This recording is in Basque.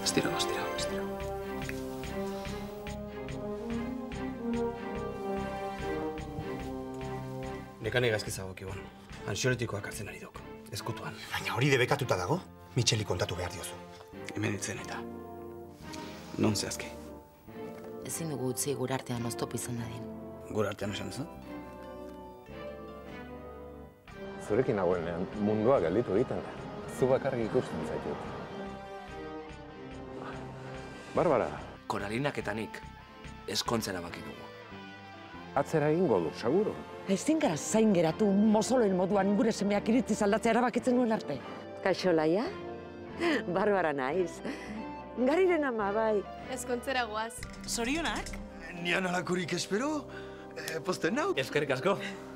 Estiro. Nekane gazkizago kiban. Anxioletikoak hartzen ari duk. Ezkutuan. Baina hori debekatuta dago. Mitxeli kontatu behar diozu. Hemen itzen eta. Non zehazki? Ezin dugu utzi gure artean oztopo izan dadin. Gure artean esan zu? Zurekin nagoenean mundua gelditu egiten da. Zu bakarrik ikusten zaitut. Barbara. Koralinak eta nik ezkontzera baki dugu. Atzera egingo du, seguro. Ezin gara zain geratu mozoloen moduan gure semeak iritziz aldatzea erabakitzen nuen arte. Kaixo, Laia? Barbara naiz. Gariren ama, bai. Ezkontzera goaz. Zorionak? Nian alakurik espero, posten nau. Ezkerrik asko.